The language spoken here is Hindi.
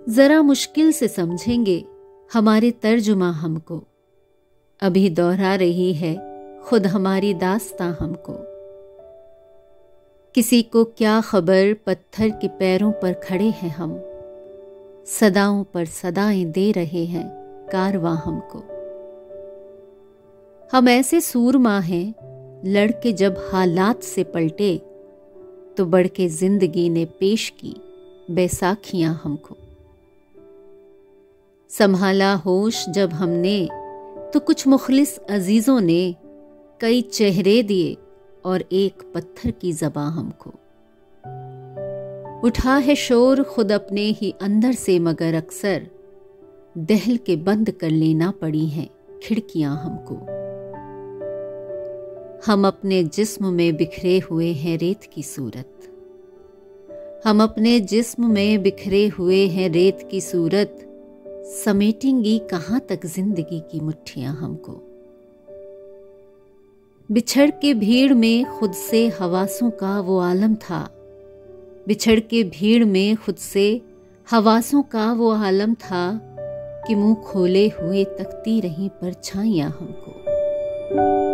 जरा मुश्किल से समझेंगे हमारे तर्जुमा हमको। अभी दोहरा रही है खुद हमारी दास्तां हमको। किसी को क्या खबर पत्थर के पैरों पर खड़े हैं हम, सदाओं पर सदाएं दे रहे हैं कारवां हमको। हम ऐसे सूरमा हैं लड़के जब हालात से पलटे, तो बढ़ के जिंदगी ने पेश की बैसाखियां हमको। संभाला होश जब हमने तो कुछ मुखलिस अजीजों ने कई चेहरे दिए और एक पत्थर की ज़बां हमको। उठा है शोर खुद अपने ही अंदर से, मगर अक्सर दहल के बंद कर लेना पड़ी हैं खिड़कियां हमको। हम अपने जिस्म में बिखरे हुए हैं रेत की सूरत, हम अपने जिस्म में बिखरे हुए हैं रेत की सूरत। समेटेंगी कहाँ तक जिंदगी की मुट्ठियां हमको। बिछड़ के भीड़ में खुद से हवासों का वो आलम था, बिछड़ के भीड़ में खुद से हवासों का वो आलम था कि मुंह खोले हुए तकती रहीं परछाइयां हमको।